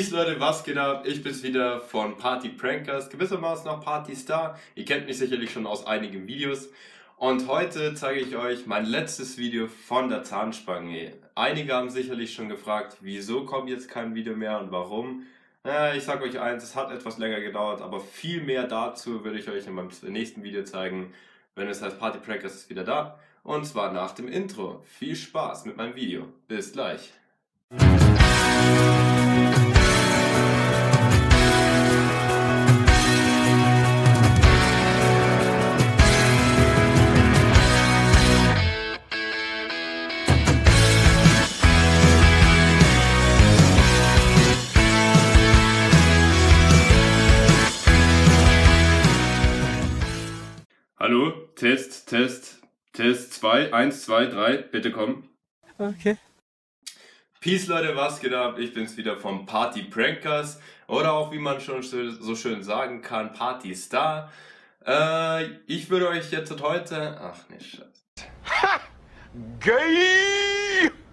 Peace Leute, was geht ab? Ich bin's wieder von Party Prankers, gewissermaßen auch Party Star. Ihr kennt mich sicherlich schon aus einigen Videos. Und heute zeige ich euch mein letztes Video von der Zahnspange. Einige haben sicherlich schon gefragt, wieso kommt jetzt kein Video mehr und warum. Ich sage euch eins, es hat etwas länger gedauert, aber viel mehr dazu würde ich euch in meinem nächsten Video zeigen, wenn es heißt Party Prankers ist wieder da. Und zwar nach dem Intro. Viel Spaß mit meinem Video. Bis gleich. Hallo, Test 2, 1, 2, 3, bitte komm. Okay. Peace Leute, was geht ab? Ich bin's wieder vom Party Prankers oder auch wie man schon so schön sagen kann, Party Star. Ich würde euch jetzt heute... Ach ne, Scheiße. Ha! Gay!